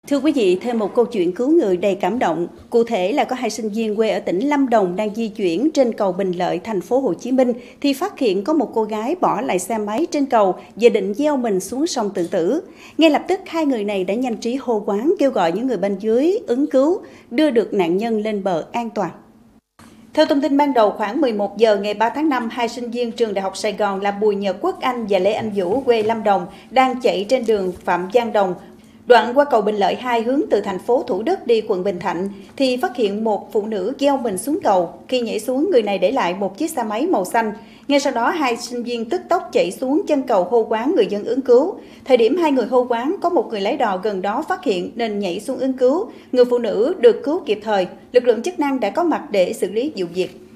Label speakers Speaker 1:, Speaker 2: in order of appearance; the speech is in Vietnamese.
Speaker 1: Thưa quý vị, thêm một câu chuyện cứu người đầy cảm động. Cụ thể là có hai sinh viên quê ở tỉnh Lâm Đồng đang di chuyển trên cầu Bình Lợi, thành phố Hồ Chí Minh thì phát hiện có một cô gái bỏ lại xe máy trên cầu và định gieo mình xuống sông tự tử. Ngay lập tức hai người này đã nhanh trí hô hoán kêu gọi những người bên dưới ứng cứu, đưa được nạn nhân lên bờ an toàn. Theo thông tin ban đầu, khoảng 11 giờ ngày 3 tháng 5, hai sinh viên trường Đại học Sài Gòn là Bùi Nhật Quốc Anh và Lê Anh Vũ quê Lâm Đồng đang chạy trên đường Phạm Văn Đồng, đoạn qua cầu Bình Lợi 2 hướng từ thành phố Thủ Đức đi quận Bình Thạnh, thì phát hiện một phụ nữ gieo mình xuống cầu. Khi nhảy xuống, người này để lại một chiếc xe máy màu xanh. Ngay sau đó, hai sinh viên tức tốc chạy xuống chân cầu hô hoán người dân ứng cứu. Thời điểm hai người hô hoán, có một người lái đò gần đó phát hiện nên nhảy xuống ứng cứu. Người phụ nữ được cứu kịp thời, lực lượng chức năng đã có mặt để xử lý vụ việc.